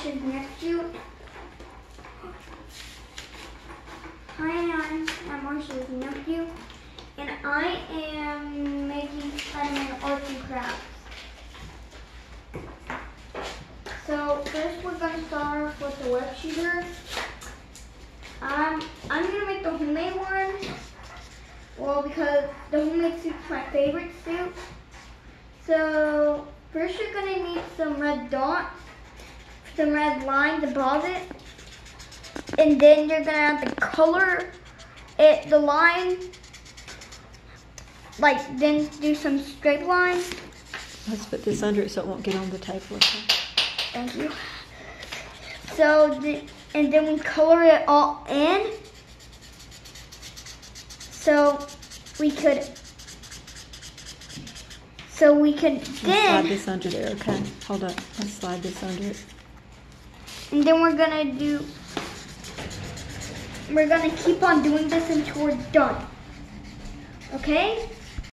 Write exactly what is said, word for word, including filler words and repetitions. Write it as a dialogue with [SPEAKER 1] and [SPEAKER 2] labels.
[SPEAKER 1] Marsha's nephew. Hi, I'm, I'm Marsha's nephew, and I am making Spiderman arts and crafts. So first we're going to start off with the web shooter. Um, I'm going to make the homemade one, well, because the homemade suit's my favorite suit. So first you're going to need some red dots, some red lines above it, and then you're going to have to color it, the line, like then do some straight lines.
[SPEAKER 2] Let's put this under it so it won't get on the table. Okay?
[SPEAKER 1] Thank you. So, the, and then we color it all in. So we could, so we could
[SPEAKER 2] Let's
[SPEAKER 1] then.
[SPEAKER 2] slide this under there, okay? Hold up, let's slide this under it.
[SPEAKER 1] And then we're gonna do, we're gonna keep on doing this until we're done. Okay?